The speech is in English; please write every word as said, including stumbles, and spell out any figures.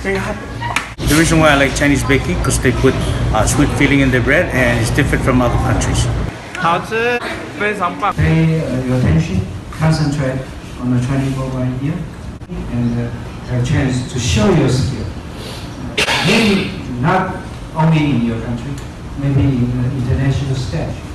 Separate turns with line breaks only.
very happy.
The reason why I like Chinese baking because they put uh, sweet filling in their bread and it's different from other countries.
好吃，非常棒。
Pay uh, your attention, concentrate on the Chinese mobile idea, and uh, have a chance to show your skill. Maybe not only in your country, maybe in the international stage.